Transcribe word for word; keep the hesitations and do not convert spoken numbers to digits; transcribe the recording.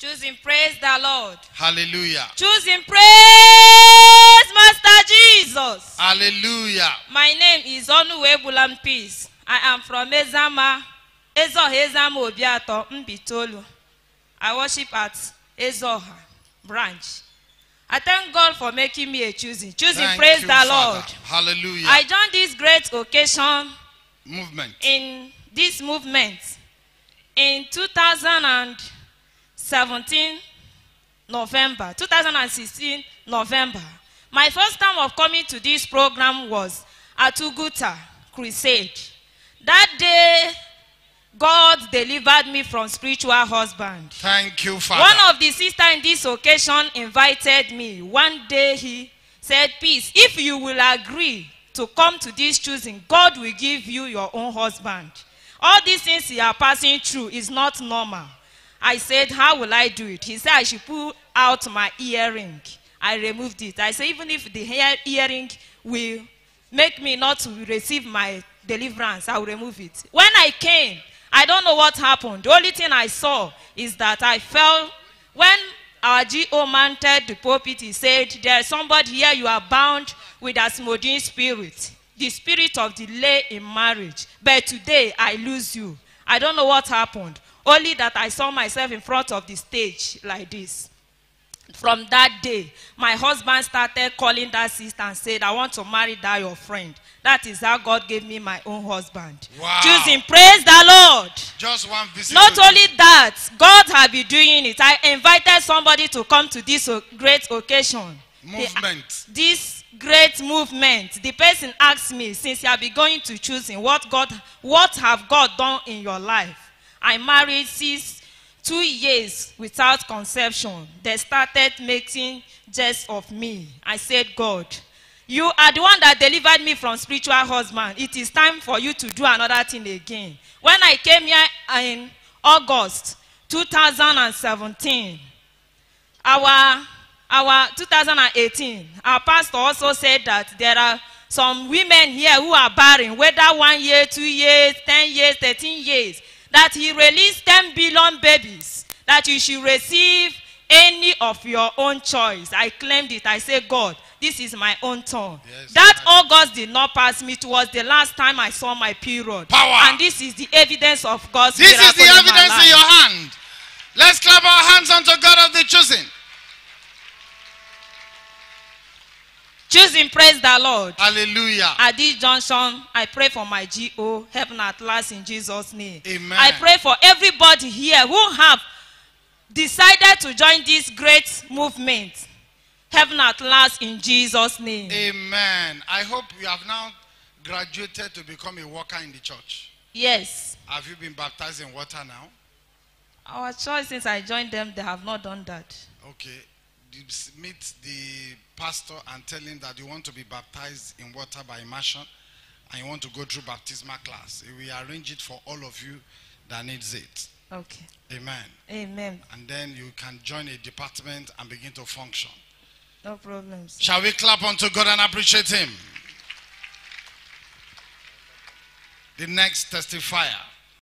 Choosing praise the Lord. Hallelujah. Choosing praise Master Jesus. Hallelujah. My name is Onuwe Bulam Peace. I am from Ezama, Ezoha Ezama Obiato, Mbitolu. I worship at Ezoha branch. I thank God for making me a choosing. Choosing, Thank praise you, the Father. Lord. Hallelujah. I joined this great occasion Movement. in this movement in two thousand seventeen November, two thousand sixteen November. My first time of coming to this program was at Uguta Crusade. That day, God delivered me from spiritual husband. Thank you, Father. One of the sisters in this occasion invited me. One day he said, Peace, if you will agree to come to this choosing, God will give you your own husband. All these things you are passing through is not normal. I said, how will I do it? He said, I should pull out my earring. I removed it. I said, even if the hair earring will make me not to receive my deliverance, I will remove it. When I came, I don't know what happened. The only thing I saw is that I fell. When our G O mounted the pulpit, he said, there is somebody here, you are bound with Asmodean spirit, the spirit of delay in marriage. But today, I lose you. I don't know what happened. Only that I saw myself in front of the stage like this. From that day, my husband started calling that sister and said, I want to marry that your friend. That is how God gave me my own husband. Wow. Choosing, praise the Lord. Just one visit. Not only that, God has been doing it. I invited somebody to come to this great occasion. Movement. The, this great movement. The person asked me, since you have been going to choosing, what God, what have God done in your life? I married six, two years without conception. They started making jest of me. I said, God, you are the one that delivered me from spiritual husband. It is time for you to do another thing again. When I came here in August two thousand seventeen, our, our two thousand eighteen, our pastor also said that there are some women here who are barren, whether one year, two years, ten years, thirteen years, that he released ten billion babies, that you should receive any of your own choice. I claimed it. I said, God, this is my own turn. Yes, that right. August did not pass me. It was the last time I saw my period. Power. And this is the evidence of God's This is the evidence in, in your hand. Let's clap our hands unto God of the choosing. Choosing, praise the Lord. Hallelujah. At this junction, I pray for my G O, heaven at last in Jesus' name. Amen. I pray for everybody here who have decided to join this great movement. Heaven at last in Jesus' name. Amen. I hope you have now graduated to become a worker in the church. Yes. Have you been baptized in water now? Our church, since I joined them, they have not done that. Okay. Meet the pastor and tell him that you want to be baptized in water by immersion and you want to go through baptismal class. We arrange it for all of you that needs it. Okay. Amen. Amen. And then you can join a department and begin to function. No problems. Shall we clap unto God and appreciate him? The next testifier.